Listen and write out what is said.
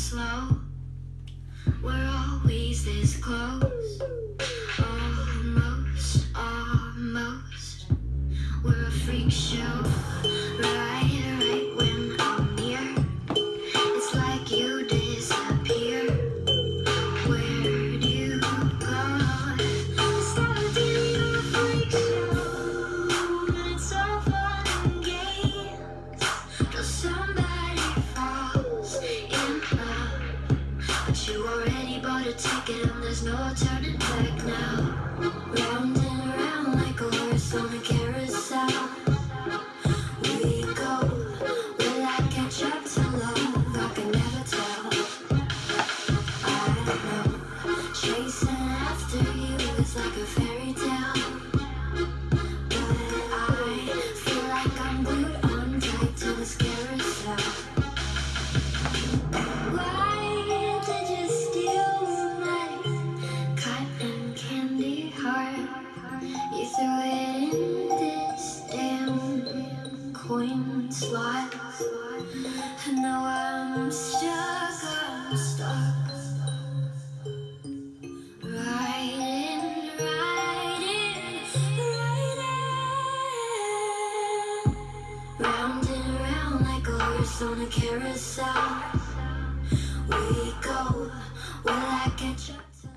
slow. We're always this close. Almost, almost. We're a freak show. Right when I'm near, it's like you disappear. Where do you go? Starting a freak show, and it's all fun and games till somebody falls in love. But you already bought a ticket and there's no turning back now. Round and around like a horse on a carousel. We go, will I catch up to love? I can never tell. I know, chasing after you is like a fairy tale. But I feel like I'm glued on tight to this carousel. Why did you steal my cotton candy heart? You threw it in this damn coin slot. And now I'm stuck, I'm stuck. Riding, riding, riding. Round and round like a horse on a carousel. We go, will I catch up to